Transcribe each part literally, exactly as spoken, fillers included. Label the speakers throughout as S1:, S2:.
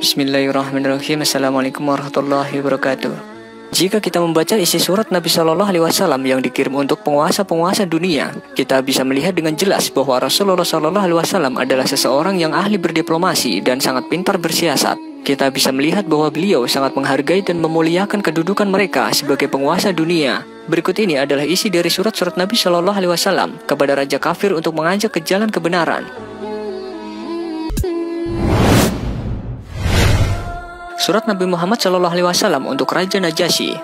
S1: Bismillahirrahmanirrahim. Assalamualaikum warahmatullahi wabarakatuh. Jika kita membaca isi surat Nabi Shallallahu Alaihi Wasallam yang dikirim untuk penguasa-penguasa dunia, kita bisa melihat dengan jelas bahwa Rasulullah Shallallahu Alaihi Wasallam adalah seseorang yang ahli berdiplomasi dan sangat pintar bersiasat. Kita bisa melihat bahwa beliau sangat menghargai dan memuliakan kedudukan mereka sebagai penguasa dunia. Berikut ini adalah isi dari surat-surat Nabi Shallallahu Alaihi Wasallam kepada raja kafir untuk mengajak ke jalan kebenaran. Surat Nabi Muhammad Shallallahu Alaihi Wasallam untuk Raja Najasyi.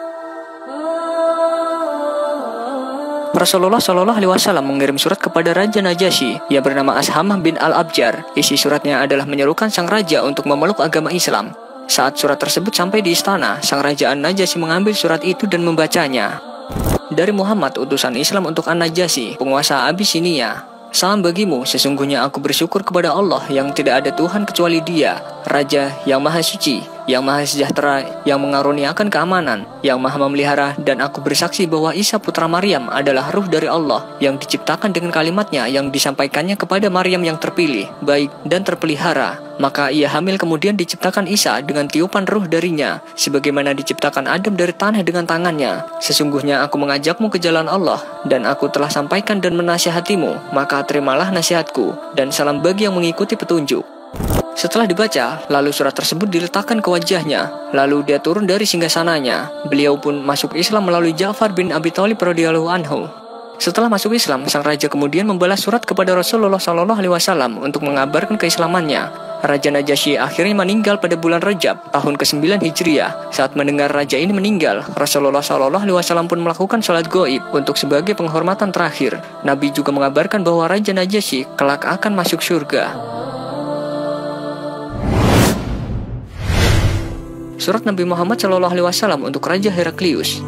S1: Rasulullah Shallallahu Alaihi Wasallam mengirim surat kepada Raja Najasyi yang bernama Ashamah bin Al-Abjar. Isi suratnya adalah menyerukan sang raja untuk memeluk agama Islam. Saat surat tersebut sampai di istana, sang raja An-Najasyi mengambil surat itu dan membacanya. Dari Muhammad, utusan Islam untuk An-Najasyi, penguasa Abisinia. Salam bagimu, sesungguhnya aku bersyukur kepada Allah yang tidak ada Tuhan kecuali Dia, Raja yang Maha Suci, yang Maha Sejahtera, yang mengaruniakan keamanan, yang Maha Memelihara, dan aku bersaksi bahwa Isa putra Maryam adalah ruh dari Allah yang diciptakan dengan kalimatnya yang disampaikannya kepada Maryam yang terpilih, baik, dan terpelihara. Maka ia hamil kemudian diciptakan Isa dengan tiupan ruh darinya, sebagaimana diciptakan Adam dari tanah dengan tangannya. Sesungguhnya aku mengajakmu ke jalan Allah, dan aku telah sampaikan dan menasihatimu, maka terimalah nasihatku, dan salam bagi yang mengikuti petunjuk. Setelah dibaca, lalu surat tersebut diletakkan ke wajahnya, lalu dia turun dari singgasananya. Beliau pun masuk Islam melalui Ja'far bin Abi Thalib radhiyallahu anhu. Setelah masuk Islam, sang raja kemudian membalas surat kepada Rasulullah Shallallahu Alaihi Wasallam untuk mengabarkan keislamannya. Raja Najasyi akhirnya meninggal pada bulan Rajab tahun kesembilan Hijriah. Saat mendengar raja ini meninggal, Rasulullah Shallallahu Alaihi Wasallam pun melakukan sholat gaib untuk sebagai penghormatan terakhir. Nabi juga mengabarkan bahwa Raja Najasyi kelak akan masuk surga. Surat Nabi Muhammad Shallallahu Alaihi Wasallam untuk Raja Heraklius.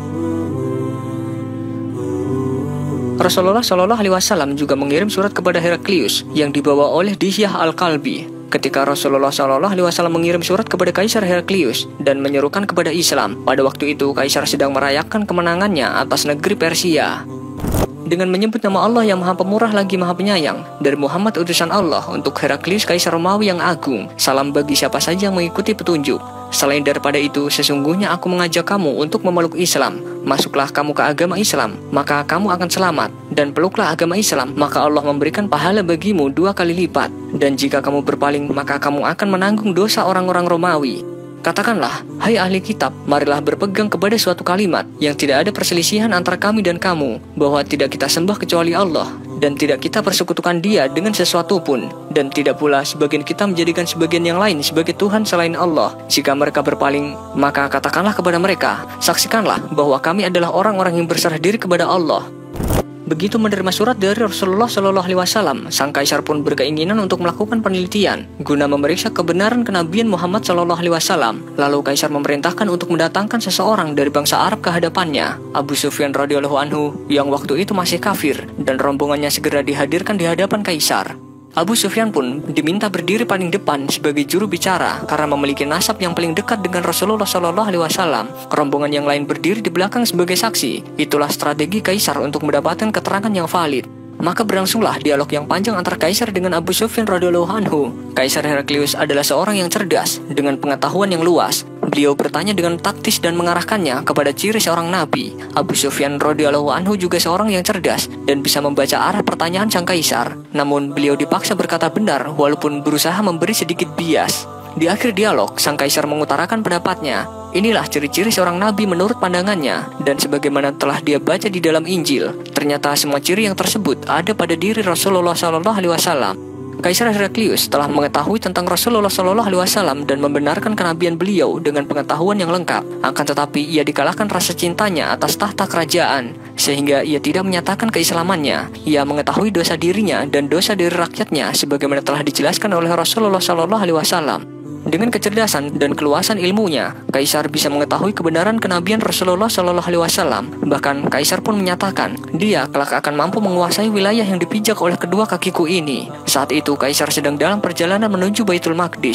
S1: Rasulullah Shallallahu Alaihi Wasallam juga mengirim surat kepada Heraklius yang dibawa oleh Dihyah Al-Kalbi. Ketika Rasulullah Shallallahu Alaihi Wasallam mengirim surat kepada Kaisar Heraklius dan menyerukan kepada Islam, pada waktu itu Kaisar sedang merayakan kemenangannya atas negeri Persia. Dengan menyebut nama Allah yang Maha Pemurah lagi Maha Penyayang, dari Muhammad utusan Allah untuk Heraklius Kaisar Romawi yang agung, salam bagi siapa saja yang mengikuti petunjuk. Selain daripada itu, sesungguhnya aku mengajak kamu untuk memeluk Islam. Masuklah kamu ke agama Islam, maka kamu akan selamat. Dan peluklah agama Islam, maka Allah memberikan pahala bagimu dua kali lipat. Dan jika kamu berpaling, maka kamu akan menanggung dosa orang-orang Romawi. Katakanlah, hai ahli kitab, marilah berpegang kepada suatu kalimat yang tidak ada perselisihan antara kami dan kamu, bahwa tidak kita sembah kecuali Allah, dan tidak kita persekutukan Dia dengan sesuatu pun, dan tidak pula sebagian kita menjadikan sebagian yang lain sebagai Tuhan selain Allah. Jika mereka berpaling, maka katakanlah kepada mereka, saksikanlah bahwa kami adalah orang-orang yang berserah diri kepada Allah. Begitu menerima surat dari Rasulullah Shallallahu Alaihi Wasallam, sang kaisar pun berkeinginan untuk melakukan penelitian guna memeriksa kebenaran kenabian Muhammad Shallallahu Alaihi Wasallam. Lalu kaisar memerintahkan untuk mendatangkan seseorang dari bangsa Arab ke hadapannya, Abu Sufyan radhiyallahu anhu, yang waktu itu masih kafir, dan rombongannya segera dihadirkan di hadapan kaisar. Abu Sufyan pun diminta berdiri paling depan sebagai juru bicara karena memiliki nasab yang paling dekat dengan Rasulullah Shallallahu Alaihi Wasallam. Rombongan yang lain berdiri di belakang sebagai saksi. Itulah strategi kaisar untuk mendapatkan keterangan yang valid. Maka berlangsunglah dialog yang panjang antara kaisar dengan Abu Sufyan radhiyallahu anhu. Kaisar Heraklius adalah seorang yang cerdas dengan pengetahuan yang luas. Beliau bertanya dengan taktis dan mengarahkannya kepada ciri seorang nabi. Abu Sufyan radhiyallahu anhu juga seorang yang cerdas dan bisa membaca arah pertanyaan sang kaisar. Namun beliau dipaksa berkata benar walaupun berusaha memberi sedikit bias. Di akhir dialog, sang kaisar mengutarakan pendapatnya. Inilah ciri-ciri seorang nabi menurut pandangannya, dan sebagaimana telah dia baca di dalam Injil, ternyata semua ciri yang tersebut ada pada diri Rasulullah Shallallahu Alaihi Wasallam. Kaisar Heraklius telah mengetahui tentang Rasulullah Shallallahu Alaihi Wasallam dan membenarkan kenabian beliau dengan pengetahuan yang lengkap. Akan tetapi ia dikalahkan rasa cintanya atas tahta kerajaan, sehingga ia tidak menyatakan keislamannya. Ia mengetahui dosa dirinya dan dosa dari rakyatnya, sebagaimana telah dijelaskan oleh Rasulullah Shallallahu Alaihi Wasallam. Dengan kecerdasan dan keluasan ilmunya, Kaisar bisa mengetahui kebenaran kenabian Rasulullah Shallallahu Alaihi Wasallam. Bahkan Kaisar pun menyatakan, dia kelak akan mampu menguasai wilayah yang dipijak oleh kedua kakiku ini. Saat itu Kaisar sedang dalam perjalanan menuju Baitul Maqdis.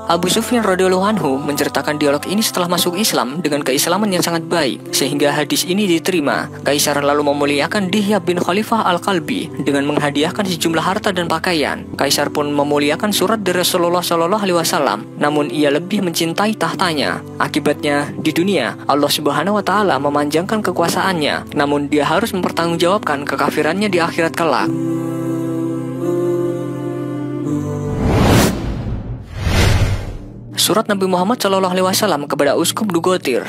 S1: Abu Sufyan radhiyallahu anhu menceritakan dialog ini setelah masuk Islam dengan keislaman yang sangat baik, sehingga hadis ini diterima. Kaisar lalu memuliakan Dihyah bin Khalifah Al-Kalbi dengan menghadiahkan sejumlah harta dan pakaian. Kaisar pun memuliakan surat dari Rasulullah Shallallahu Alaihi Wasallam, namun ia lebih mencintai tahtanya. Akibatnya di dunia Allah Subhanahu Wa Taala memanjangkan kekuasaannya, namun dia harus mempertanggungjawabkan kekafirannya di akhirat kelak. Surat Nabi Muhammad Shallallahu Alaihi Wasallam kepada Uskup Dugotir.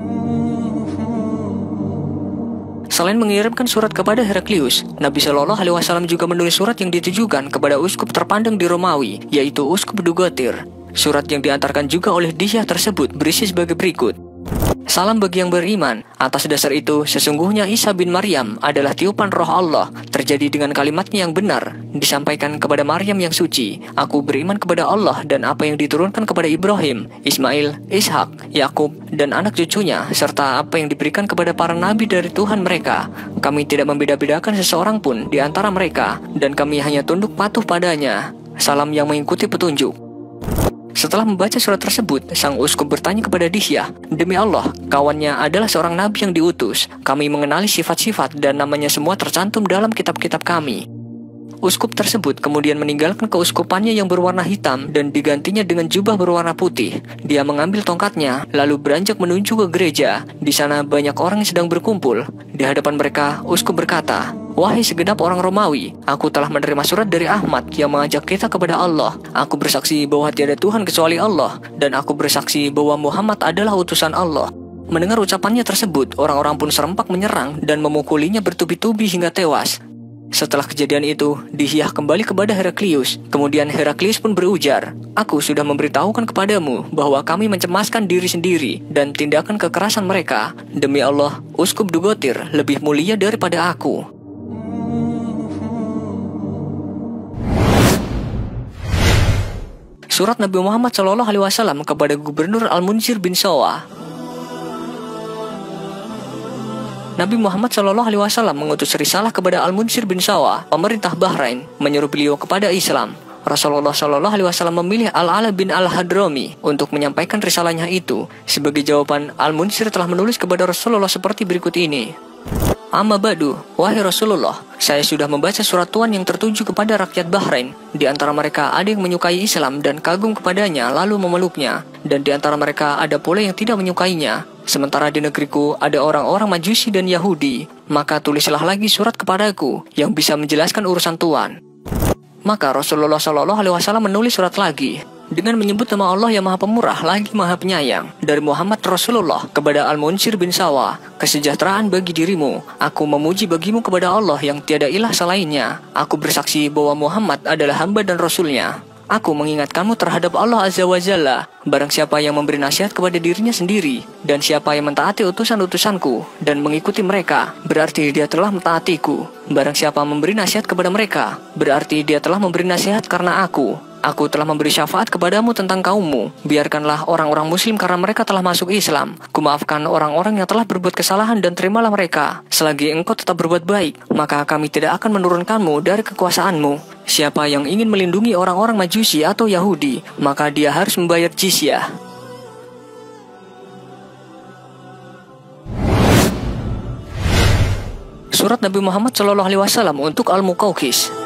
S1: Selain mengirimkan surat kepada Heraklius, Nabi Shallallahu Alaihi Wasallam juga menulis surat yang ditujukan kepada uskup terpandang di Romawi, yaitu Uskup Dugotir. Surat yang diantarkan juga oleh Dihyah tersebut berisi sebagai berikut. Salam bagi yang beriman. Atas dasar itu, sesungguhnya Isa bin Maryam adalah tiupan roh Allah, terjadi dengan kalimatnya yang benar, disampaikan kepada Maryam yang suci. Aku beriman kepada Allah dan apa yang diturunkan kepada Ibrahim, Ismail, Ishak, Yakub, dan anak cucunya, serta apa yang diberikan kepada para nabi dari Tuhan mereka. Kami tidak membeda-bedakan seseorang pun di antara mereka, dan kami hanya tunduk patuh padanya. Salam yang mengikuti petunjuk. Setelah membaca surat tersebut, sang uskup bertanya kepada Dihyah, "Demi Allah, kawannya adalah seorang nabi yang diutus. Kami mengenali sifat-sifat dan namanya semua tercantum dalam kitab-kitab kami." Uskup tersebut kemudian meninggalkan keuskupannya yang berwarna hitam dan digantinya dengan jubah berwarna putih. Dia mengambil tongkatnya, lalu beranjak menuju ke gereja. Di sana banyak orang yang sedang berkumpul. Di hadapan mereka, uskup berkata, "Wahai segenap orang Romawi, aku telah menerima surat dari Ahmad yang mengajak kita kepada Allah. Aku bersaksi bahwa tiada Tuhan kecuali Allah, dan aku bersaksi bahwa Muhammad adalah utusan Allah." Mendengar ucapannya tersebut, orang-orang pun serempak menyerang dan memukulinya bertubi-tubi hingga tewas. Setelah kejadian itu, Dihyah kembali kepada Heraklius. Kemudian Heraklius pun berujar, "Aku sudah memberitahukan kepadamu bahwa kami mencemaskan diri sendiri dan tindakan kekerasan mereka. Demi Allah, Uskup Dugotir lebih mulia daripada aku." Surat Nabi Muhammad Shallallahu Alaihi Wasallam kepada Gubernur Al-Munzir bin Sawah. Nabi Muhammad Shallallahu Alaihi Wasallam mengutus risalah kepada Al-Munzir bin Sawah, pemerintah Bahrain, menyuruh beliau kepada Islam. Rasulullah Shallallahu Alaihi Wasallam memilih Al-Ala bin Al-Hadrami untuk menyampaikan risalahnya itu. Sebagai jawaban, Al-Munzir telah menulis kepada Rasulullah seperti berikut ini. Amma ba'du, wahai Rasulullah, saya sudah membaca surat Tuhan yang tertuju kepada rakyat Bahrain. Di antara mereka ada yang menyukai Islam dan kagum kepadanya lalu memeluknya, dan di antara mereka ada pula yang tidak menyukainya. Sementara di negeriku ada orang-orang Majusi dan Yahudi. Maka tulislah lagi surat kepadaku yang bisa menjelaskan urusan Tuhan. Maka Rasulullah Shallallahu Alaihi Wasallam menulis surat lagi dengan menyebut nama Allah yang Maha Pemurah lagi Maha Penyayang, dari Muhammad Rasulullah kepada Al-Munzir bin Sawah. Kesejahteraan bagi dirimu. Aku memuji bagimu kepada Allah yang tiada ilah selainnya. Aku bersaksi bahwa Muhammad adalah hamba dan Rasulnya. Aku mengingatkanmu terhadap Allah Azza wa Jalla. Barang siapa yang memberi nasihat kepada dirinya sendiri, dan siapa yang mentaati utusan-utusanku dan mengikuti mereka, berarti dia telah mentaatiku. Barang siapa memberi nasihat kepada mereka, berarti dia telah memberi nasihat karena aku. Aku telah memberi syafaat kepadamu tentang kaummu. Biarkanlah orang-orang muslim karena mereka telah masuk Islam. Kumaafkan orang-orang yang telah berbuat kesalahan dan terimalah mereka. Selagi engkau tetap berbuat baik, maka kami tidak akan menurunkanmu dari kekuasaanmu. Siapa yang ingin melindungi orang-orang Majusi atau Yahudi, maka dia harus membayar jizyah. Surat Nabi Muhammad Shallallahu Alaihi Wasallam untuk Al-Muqawqis.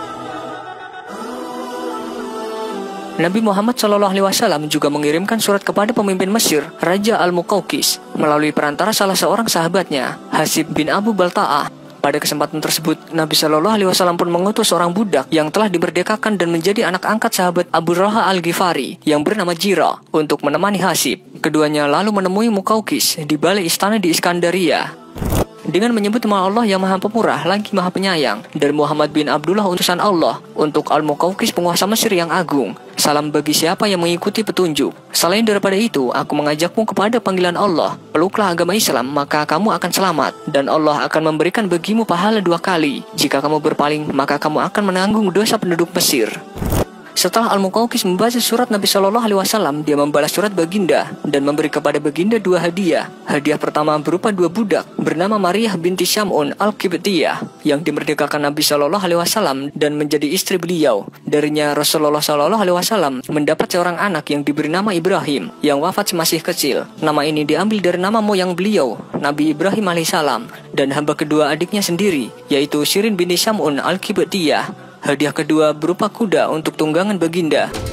S1: Nabi Muhammad Shallallahu Alaihi Wasallam juga mengirimkan surat kepada pemimpin Mesir, Raja Al-Muqawqis, melalui perantara salah seorang sahabatnya, Hasib bin Abu Balta'ah. Pada kesempatan tersebut, Nabi Shallallahu Alaihi Wasallam pun mengutus seorang budak yang telah dimerdekakan dan menjadi anak angkat sahabat Abu Raha Al-Ghifari yang bernama Jira untuk menemani Hasib. Keduanya lalu menemui Muqawqis di balai istana di Iskandaria. Dengan menyebut nama Allah yang Maha Pemurah lagi Maha Penyayang, dan Muhammad bin Abdullah utusan Allah untuk Al-Muqawqis penguasa Mesir yang agung. Salam bagi siapa yang mengikuti petunjuk. Selain daripada itu, aku mengajakmu kepada panggilan Allah. Peluklah agama Islam, maka kamu akan selamat, dan Allah akan memberikan bagimu pahala dua kali. Jika kamu berpaling, maka kamu akan menanggung dosa penduduk Mesir. Setelah Al-Muqawqis membaca surat Nabi Shallallahu Alaihi Wasallam, dia membalas surat baginda dan memberi kepada baginda dua hadiah. Hadiah pertama berupa dua budak bernama Maria binti Syam'un Al-Qibtiyah yang dimerdekakan Nabi Shallallahu Alaihi Wasallam dan menjadi istri beliau. Darinya Rasulullah Shallallahu Alaihi Wasallam mendapat seorang anak yang diberi nama Ibrahim yang wafat masih kecil. Nama ini diambil dari nama moyang beliau, Nabi Ibrahim alaihissalam, dan hamba kedua adiknya sendiri, yaitu Shirin binti Syam'un Al-Qibtiyah. Hadiah kedua berupa kuda untuk tunggangan baginda.